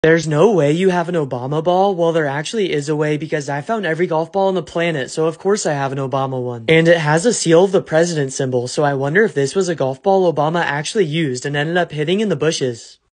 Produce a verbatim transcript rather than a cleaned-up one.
There's no way you have an Obama ball? Well, there actually is a way because I found every golf ball on the planet, so of course I have an Obama one. And it has a seal of the president symbol, so I wonder if this was a golf ball Obama actually used and ended up hitting in the bushes.